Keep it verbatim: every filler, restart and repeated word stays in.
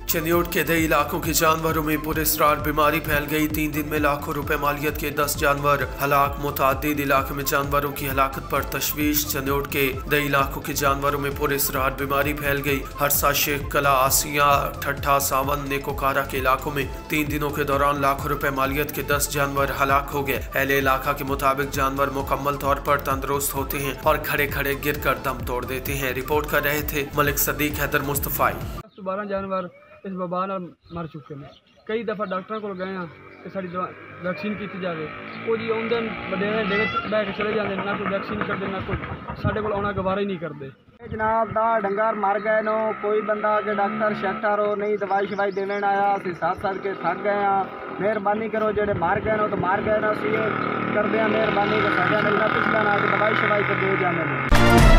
चनियोट के दई इलाकों के जानवरों में पुरस्कार बीमारी फैल गई। तीन दिन में लाखों रुपए मालियत के दस जानवर हलाक। मुतादिद इलाके में जानवरों की हलाकत पर तशवीश। चनियोट के दई इलाकों के जानवरों में पुरस्कार बीमारी फैल गई। हरसा, शेख कला, आसिया, ठट्ठा, सावन, नेकोकारा के इलाकों में तीन दिनों के दौरान लाखों रुपए मालियत के दस जानवर हलाक हो गए। अहले इलाका के मुताबिक जानवर मुकम्मल तौर पर तंदुरुस्त होते हैं और खड़े खड़े गिर कर दम तोड़ देते हैं। रिपोर्ट कर रहे थे मलिक सदीक हैदर मुस्तफाई। बारह जानवर इस वबा नाल मर चुके हैं। कई दफ़ा डॉक्टर को गए कि साड़ी वैक्सीन की जाए, वो जी आउंदे वडेरे डेरे बह के चले जाते, ना कोई वैक्सीन करते, ना कोई साढ़े को आना गवारा ही नहीं करते। जनाब दा डंगर मर गए नो, कोई बंदा के डॉक्टर शैक्टर हो नहीं दवाई शवाई देने आया, असी साथ साथ के थक गए हाँ। मेहरबानी करो, जेडे मार गए नो तो मार गए ना, असी करते हैं मेहरबानी का साझा मिलना पिछला ना दवाई शवाई के दे जाने।